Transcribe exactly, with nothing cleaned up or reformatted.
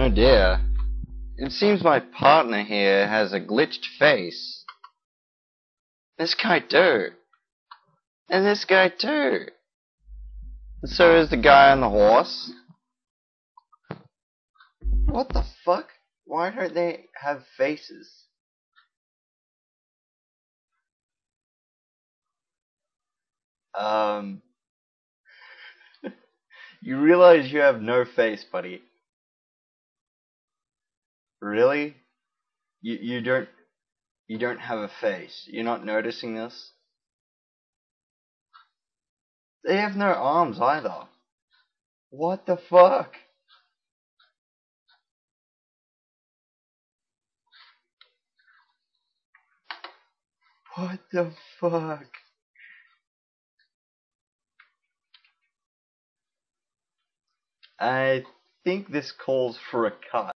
Oh dear. It seems my partner here has a glitched face. This guy too. And this guy too. And so is the guy on the horse. What the fuck? Why don't they have faces? Um... You realize you have no face, buddy. Really? You you don't you don't have a face. You're not noticing this? They have no arms either. What the fuck? What the fuck? I think this calls for a cut.